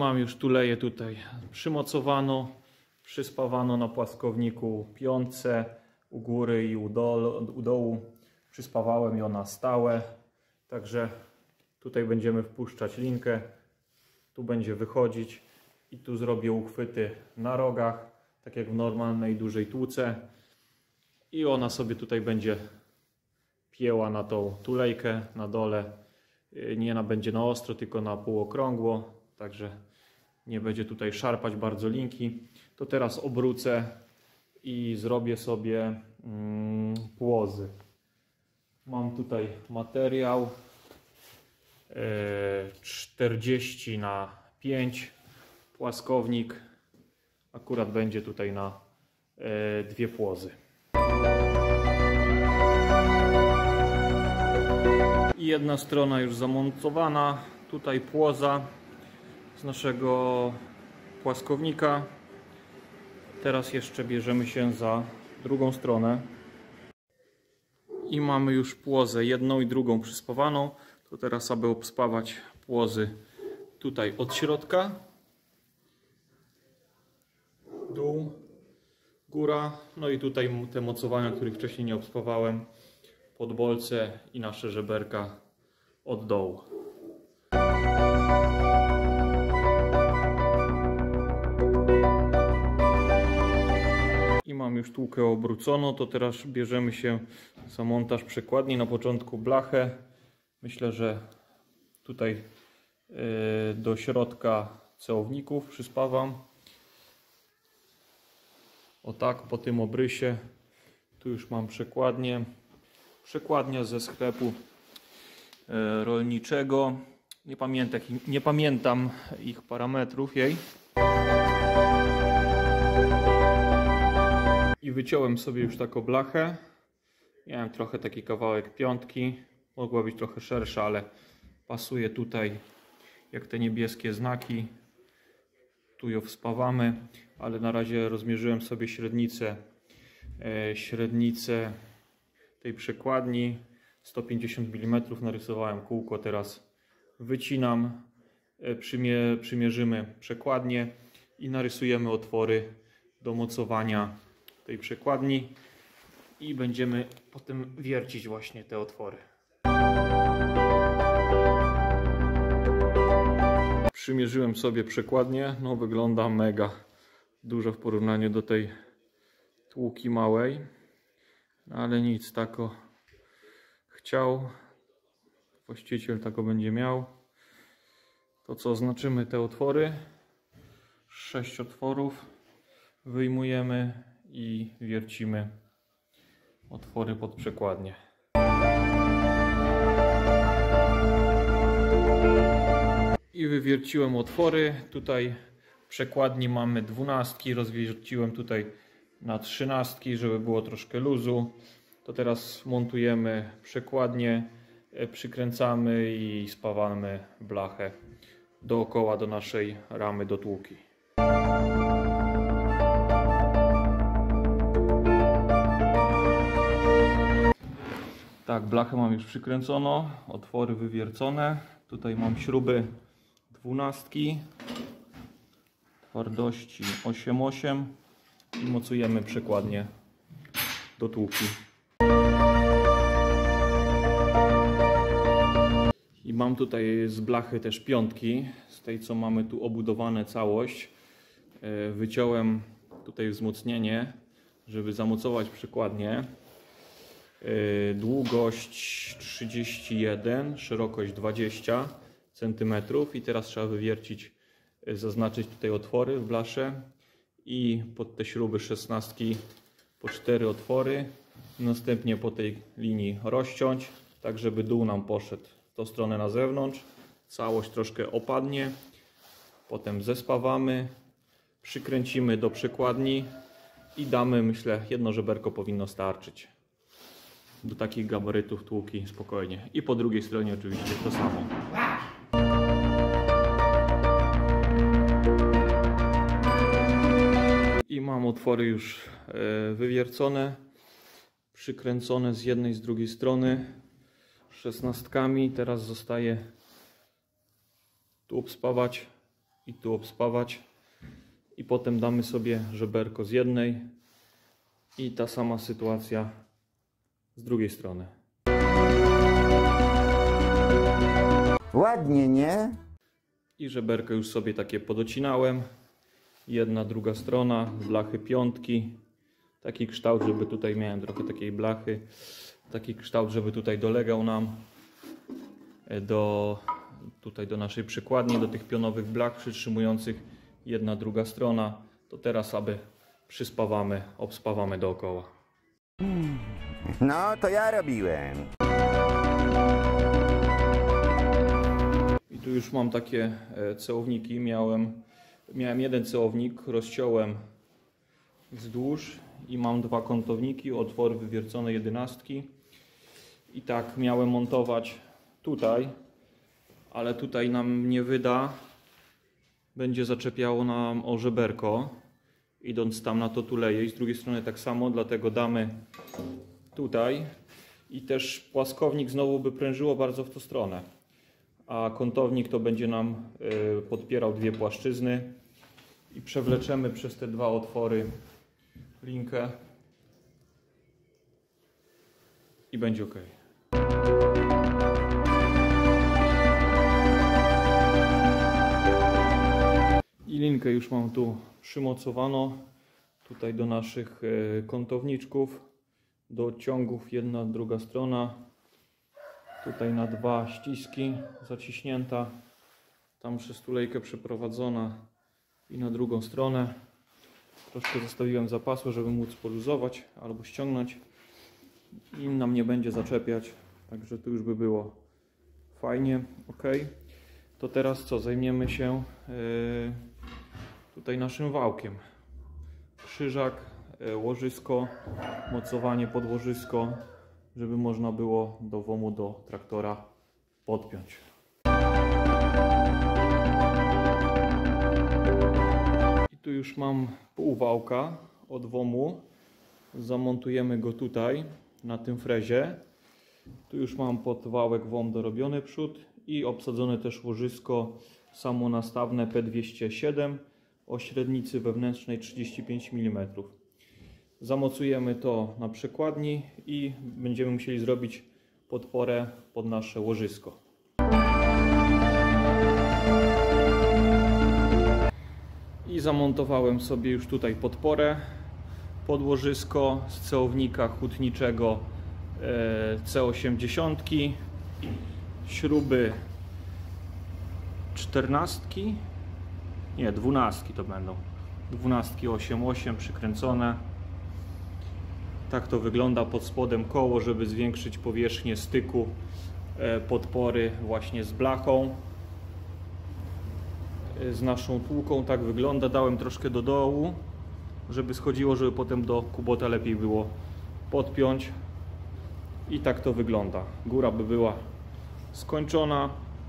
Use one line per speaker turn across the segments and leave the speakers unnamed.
mam już tuleję tutaj przymocowano, przyspawano na płaskowniku piątce u góry i u dołu. Przyspawałem ją na stałe, także tutaj będziemy wpuszczać linkę, tu będzie wychodzić i tu zrobię uchwyty na rogach, tak jak w normalnej dużej tłuce, i ona sobie tutaj będzie pięła na tą tulejkę na dole. Nie będzie na ostro, tylko na półokrągło, także nie będzie tutaj szarpać bardzo linki. To teraz obrócę i zrobię sobie płozy. Mam tutaj materiał 40×5, płaskownik, akurat będzie tutaj na dwie płozy. I jedna strona już zamontowana, tutaj płoza z naszego płaskownika. Teraz jeszcze bierzemy się za drugą stronę i mamy już płozę jedną i drugą przyspawaną. To teraz, aby obspawać płozy tutaj od środka, dół, góra, no i tutaj te mocowania, których wcześniej nie obspawałem, podbolce i nasze żeberka od dołu. I mam już tłukę obróconą, to teraz bierzemy się za montaż przekładni. Na początku blachę. Myślę, że tutaj do środka cełowników przyspawam. O tak, po tym obrysie. Tu już mam przekładnię. Przekładnia ze sklepu rolniczego. Nie pamiętam ich parametrów jej. I wyciąłem sobie już taką blachę. Miałem trochę taki kawałek piątki. Mogła być trochę szersza, ale pasuje tutaj jak te niebieskie znaki. Tu ją wspawamy, ale na razie rozmierzyłem sobie średnicę tej przekładni. 150 mm narysowałem kółko, teraz wycinam, przymierzymy przekładnię i narysujemy otwory do mocowania tej przekładni i będziemy potem wiercić właśnie te otwory. Przymierzyłem sobie przekładnię, no wygląda mega dużo w porównaniu do tej tłuki małej, ale nic, tako chciał właściciel, tako będzie miał. To co, oznaczymy te otwory, 6 otworów wyjmujemy i wiercimy otwory pod przekładnię. I wywierciłem otwory. Tutaj w przekładni mamy 12, rozwierciłem tutaj na 13, żeby było troszkę luzu. To teraz montujemy przekładnię, przykręcamy i spawamy blachę dookoła do naszej ramy do tłuki. Tak, blachę mam już przykręcono, otwory wywiercone. Tutaj mam śruby 12 twardości 8,8 i mocujemy przekładnię do tłuki. I mam tutaj z blachy też piątki, z tej co mamy tu obudowane całość. Wyciąłem tutaj wzmocnienie, żeby zamocować przekładnię. Długość 31, szerokość 20 cm i teraz trzeba wywiercić, zaznaczyć tutaj otwory w blasze i pod te śruby 16 po 4 otwory, następnie po tej linii rozciąć, tak żeby dół nam poszedł w tą stronę na zewnątrz, całość troszkę opadnie, potem zespawamy, przykręcimy do przekładni i damy, myślę, jedno żeberko powinno starczyć do takich gabarytów tłuki spokojnie. I po drugiej stronie oczywiście to samo. I mam otwory już wywiercone, przykręcone z jednej i z drugiej strony 16. Teraz zostaje tu obspawać i tu obspawać. I potem damy sobie żeberko z jednej i ta sama sytuacja z drugiej strony.
Ładnie, nie?
I żeberko już sobie takie podocinałem. Jedna, druga strona, blachy piątki. Taki kształt, żeby tutaj miałem trochę takiej blachy. Taki kształt, żeby tutaj dolegał nam tutaj do naszej przykładni, do tych pionowych blach przytrzymujących. Jedna, druga strona. To teraz aby przyspawamy, obspawamy dookoła.
No, to ja robiłem.
I tu już mam takie cełowniki. Miałem jeden cełownik, rozciąłem wzdłuż i mam dwa kątowniki, otwory wywiercone 11. I tak miałem montować tutaj, ale tutaj nam nie wyda. Będzie zaczepiało nam o żeberko, idąc tam na to tuleje. I z drugiej strony tak samo, dlatego damy tutaj. I też płaskownik znowu by prężyło bardzo w tą stronę. A kątownik to będzie nam podpierał dwie płaszczyzny. I przewleczemy przez te dwa otwory linkę. I będzie ok. I linkę już mam tu przymocowano. Tutaj do naszych kątowniczków. Do ciągów jedna, druga strona. Tutaj na dwa ściski zaciśnięta. Tam przez tulejkę przeprowadzona. I na drugą stronę. Troszkę zostawiłem zapasu, żeby móc poluzować albo ściągnąć. I nam nie będzie zaczepiać. Także tu już by było fajnie. Ok. To teraz co? Zajmiemy się tutaj naszym wałkiem. Krzyżak, łożysko, mocowanie pod łożysko, żeby można było do WOM-u, do traktora podpiąć. I tu już mam pół wałka od WOM-u. Zamontujemy go tutaj, na tym frezie. Tu już mam pod wałek WOM dorobiony przód i obsadzone też łożysko samonastawne P207 o średnicy wewnętrznej 35 mm. Zamocujemy to na przekładni i będziemy musieli zrobić podporę pod nasze łożysko. I zamontowałem sobie już tutaj podporę pod łożysko z cełownika hutniczego C80. Śruby 14, nie 12 to będą, 12 8,8 przykręcone. Tak to wygląda pod spodem koło, żeby zwiększyć powierzchnię styku podpory właśnie z blachą, z naszą tłuką. Tak wygląda. Dałem troszkę do dołu, żeby schodziło, żeby potem do kubota lepiej było podpiąć. I tak to wygląda. Góra by była skończona.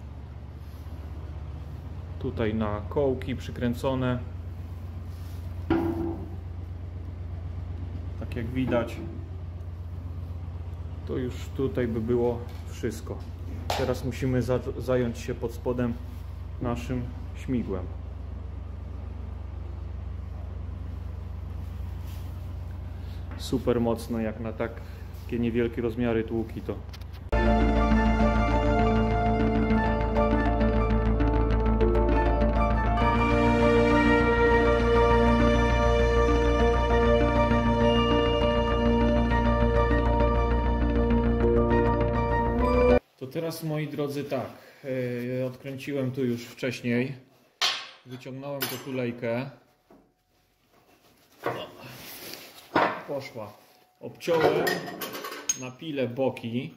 Tutaj na kołki przykręcone. Tak jak widać, to już tutaj by było wszystko. Teraz musimy zająć się pod spodem naszym śmigłem. Super mocno, jak na takie niewielkie rozmiary tłuki to. To teraz, moi drodzy, tak, odkręciłem tu już wcześniej, wyciągnąłem tę tulejkę, poszła, obciąłem na pile boki,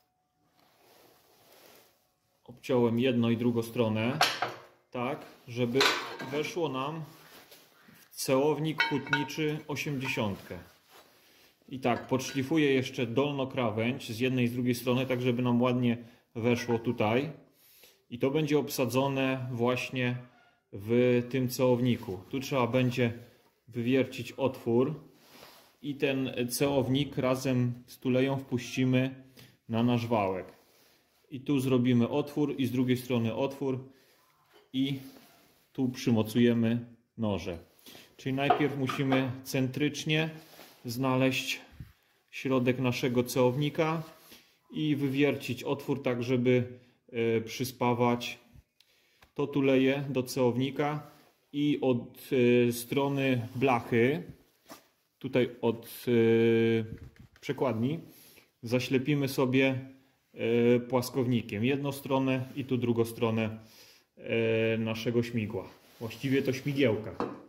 obciąłem jedną i drugą stronę, tak, żeby weszło nam w cełownik hutniczy 80. I tak, podszlifuję jeszcze dolną krawędź z jednej i z drugiej strony, tak żeby nam ładnie weszło tutaj. I to będzie obsadzone właśnie w tym cełowniku. Tu trzeba będzie wywiercić otwór i ten cełownik razem z tuleją wpuścimy na nasz wałek. I tu zrobimy otwór i z drugiej strony otwór i tu przymocujemy noże. Czyli najpierw musimy centrycznie znaleźć środek naszego ceownika i wywiercić otwór tak, żeby przyspawać to tuleje do ceownika i od strony blachy, tutaj od przekładni, zaślepimy sobie płaskownikiem jedną stronę i tu drugą stronę naszego śmigła. Właściwie to śmigiełka.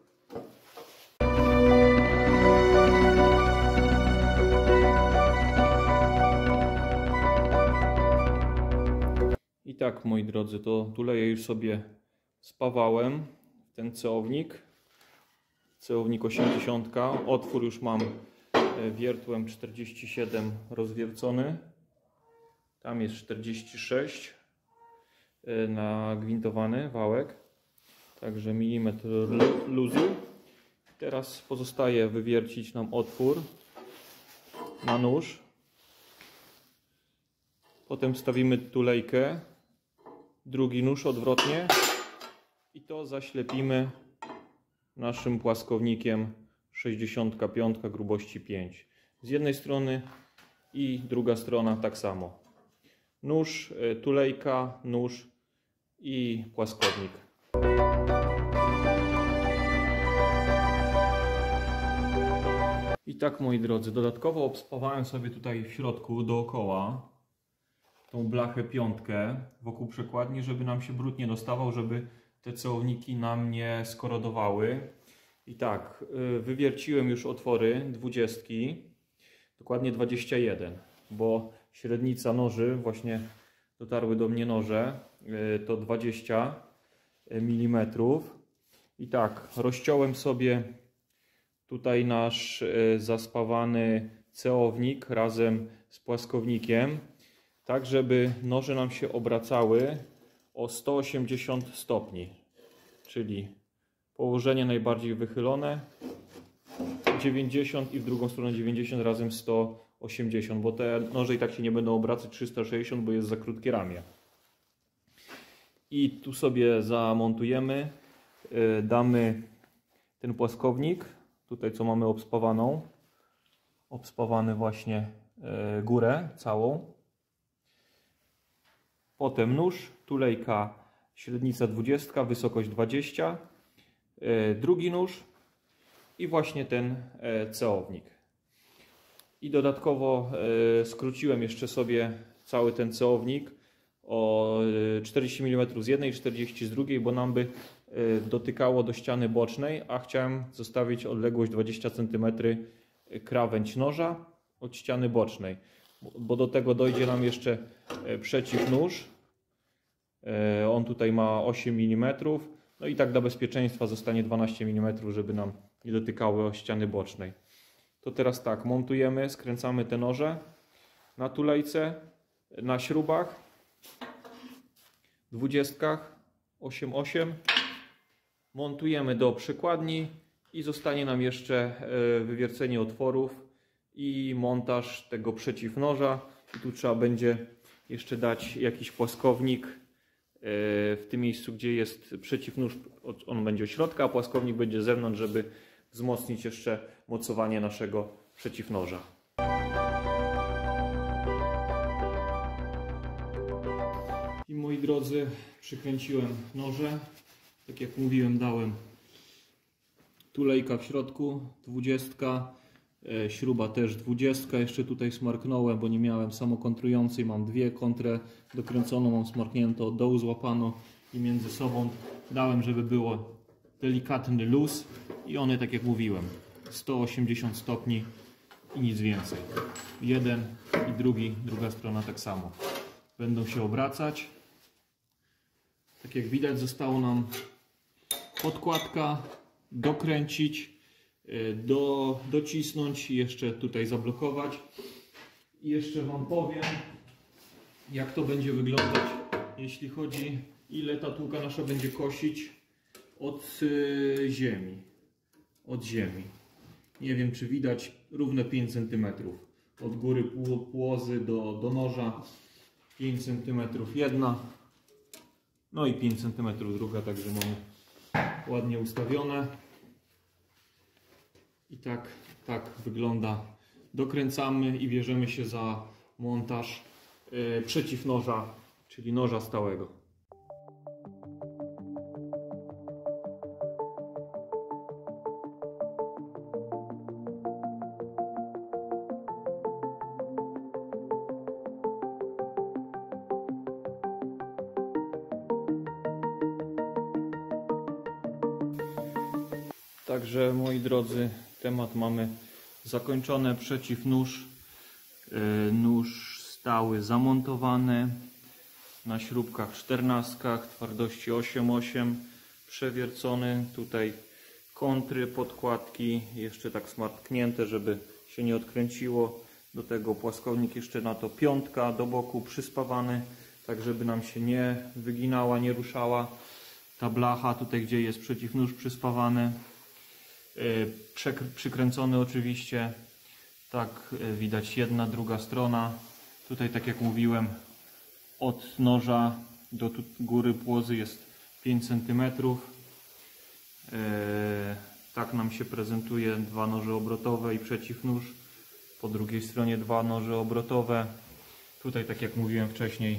I tak, moi drodzy, to tuleje już sobie spawałem w ten ceownik. Ceownik 80. Otwór już mam wiertłem 47 rozwiercony. Tam jest 46 nagwintowany wałek. Także milimetr luzu. Teraz pozostaje wywiercić nam otwór na nóż. Potem wstawimy tulejkę, drugi nóż odwrotnie i to zaślepimy naszym płaskownikiem 65 grubości 5. Z jednej strony i druga strona tak samo. Nóż, tulejka, nóż i płaskownik. I tak, moi drodzy, dodatkowo obspawałem sobie tutaj w środku dookoła tą blachę piątkę wokół przekładni, żeby nam się brud nie dostawał, żeby te cełowniki nam nie skorodowały. I tak, wywierciłem już otwory 20, dokładnie 21, bo średnica noży, właśnie dotarły do mnie noże, to 20 mm. I tak, rozciąłem sobie tutaj nasz zaspawany ceownik razem z płaskownikiem, tak żeby noże nam się obracały o 180 stopni, czyli położenie najbardziej wychylone 90 i w drugą stronę 90 razem 180, bo te noże i tak się nie będą obracać 360, bo jest za krótkie ramię. I tu sobie zamontujemy, damy ten płaskownik, tutaj co mamy obspawany właśnie górę całą. Potem nóż, tulejka, średnica 20, wysokość 20, drugi nóż i właśnie ten ceownik. I dodatkowo skróciłem jeszcze sobie cały ten ceownik o 40 mm z jednej i 40 z drugiej, bo nam by dotykało do ściany bocznej, a chciałem zostawić odległość 20 cm krawędź noża od ściany bocznej, bo do tego dojdzie nam jeszcze przeciwnóż. On tutaj ma 8 mm, no i tak dla bezpieczeństwa zostanie 12 mm, żeby nam nie dotykały o ściany bocznej. To teraz tak, montujemy, skręcamy te noże na tulejce, na śrubach 20, 8,8. Montujemy do przekładni i zostanie nam jeszcze wywiercenie otworów i montaż tego przeciwnoża. I tu trzeba będzie jeszcze dać jakiś płaskownik w tym miejscu, gdzie jest przeciwnóż, on będzie od środka, a płaskownik będzie z zewnątrz, żeby wzmocnić jeszcze mocowanie naszego przeciwnoża. I moi drodzy, przykręciłem noże. Tak jak mówiłem, dałem tulejka w środku, 20, śruba też 20. Jeszcze tutaj smarknąłem, bo nie miałem samokontrującej. Mam dwie kontrę dokręconą, mam smarknięto, od dołu złapano i między sobą dałem, żeby było delikatny luz i one, tak jak mówiłem, 180 stopni i nic więcej. Jeden i druga strona tak samo. Będą się obracać. Tak jak widać, zostało nam podkładka, dokręcić, docisnąć i jeszcze tutaj zablokować. I jeszcze Wam powiem, jak to będzie wyglądać, jeśli chodzi, ile ta tłuka nasza będzie kosić od ziemi. Nie wiem, czy widać, równe 5 cm. Od góry płozy do noża 5 cm jedna, no i 5 cm druga, także mamy ładnie ustawione. I tak wygląda. Dokręcamy i bierzemy się za montaż przeciwnoża, czyli noża stałego. Także moi drodzy, temat mamy zakończony. Przeciwnóż, nóż stały zamontowany na śrubkach 14, twardości 8,8, przewiercony. Tutaj kontry, podkładki, jeszcze tak smartknięte, żeby się nie odkręciło. Do tego płaskownik jeszcze na to piątka do boku przyspawany, tak żeby nam się nie wyginała, nie ruszała ta blacha, tutaj gdzie jest przeciwnóż przyspawany. Przykręcony oczywiście, tak widać jedna, druga strona. Tutaj tak jak mówiłem, od noża do góry płozy jest 5 cm. Tak nam się prezentuje dwa noże obrotowe i przeciwnóż. Po drugiej stronie dwa noże obrotowe. Tutaj tak jak mówiłem wcześniej,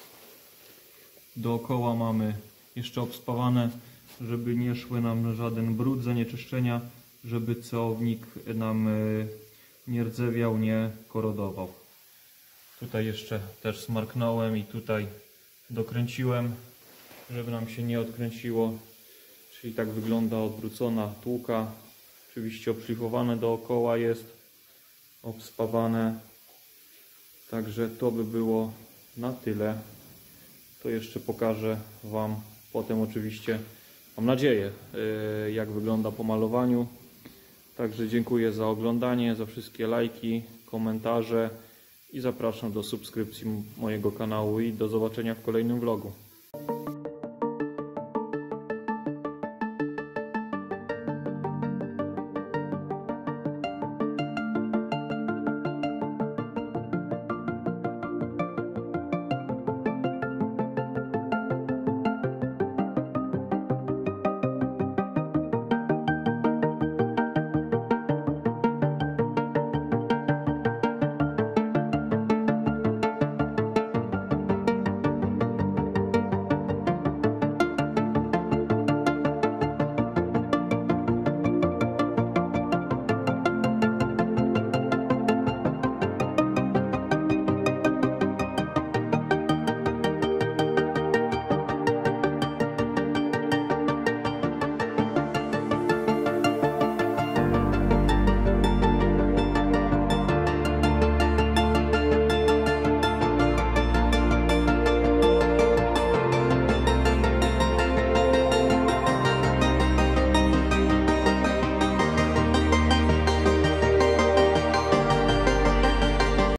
dookoła mamy jeszcze obspawane, żeby nie szły nam żaden brud, zanieczyszczenia, żeby ceownik nam nie rdzewiał, nie korodował. Tutaj jeszcze też smarknąłem i tutaj dokręciłem, żeby nam się nie odkręciło. Czyli tak wygląda odwrócona tłuka. Oczywiście obszlifowane dookoła jest, obspawane. Także to by było na tyle. To jeszcze pokażę Wam potem oczywiście, mam nadzieję, jak wygląda po malowaniu. Także dziękuję za oglądanie, za wszystkie lajki, komentarze i zapraszam do subskrypcji mojego kanału i do zobaczenia w kolejnym vlogu.